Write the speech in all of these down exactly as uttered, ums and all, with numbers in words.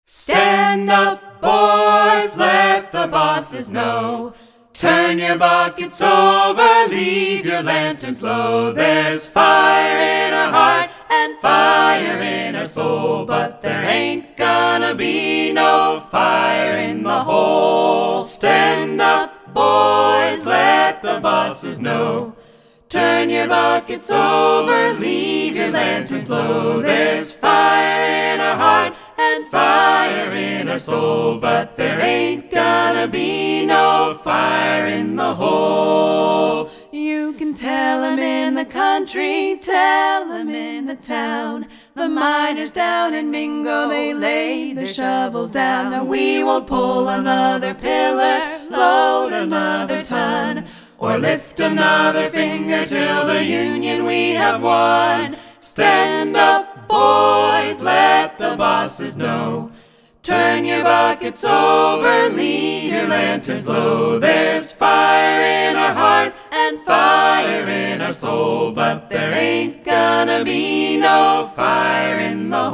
Stand up, boys, let the bosses know. Turn your buckets over, leave your lanterns low. There's fire in our heart and fire in our soul, but there ain't gonna be no fire in the hole. Stand up, boys, let the bosses know. Turn your buckets over, leave your lanterns low. There's fire in our heart and fire in our soul, but there ain't gonna be no fire in the hole. You can tell 'em in the country, tell 'em in the town. The miners down in Mingo, they laid their shovels down. Now we won't pull another pillar, load another ton, or lift another finger till the Union we have won. Stand up, boys, let the bosses know. Turn your buckets over, leave your lanterns low. There's fire in our heart and fire in our soul, but there ain't gonna be no fire in the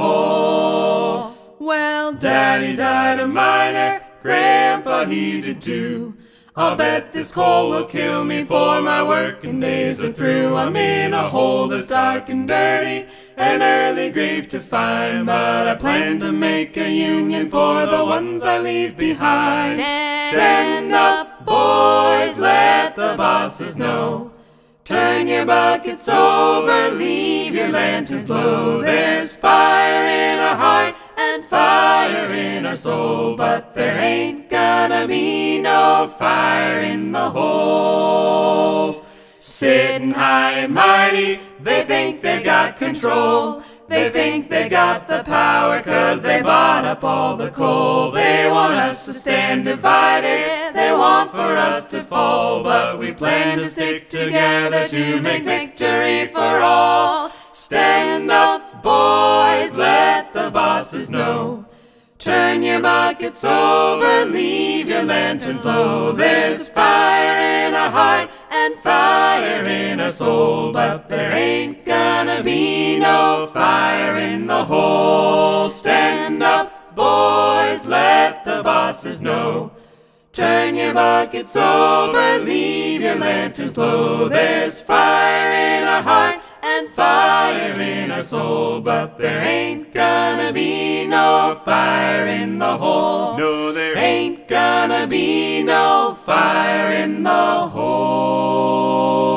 hole. Well, Daddy died a miner, Grandpa he did too. I'll bet this coal will kill me for my working days are through. I'm in a hole that's dark and dirty, an early grave to find, but I plan to make a union for the ones I leave behind. Stand, Stand up, boys, let the bosses know. Turn your buckets over, leave your lanterns low. There's fire in our heart and fire in our soul, but there ain't gonna be no fire in the hole. Sitting high and mighty, they think they've got control. They think they got the power 'cause they bought up all the coal. They want us to stand divided, they want for us to fall, but we plan to stick together to make victory for all. Stand up, boys, let the bosses know. Turn your buckets over, leave your lanterns low. There's fire in our heart and fire in our soul, but there ain't gonna be no fire in the hole. Stand up, boys, let the bosses know. Turn your buckets over, leave your lanterns low. There's fire in our heart and fire in our soul, but there ain't gonna be no fire in the hole. No, there ain't gonna be no fire in the hole.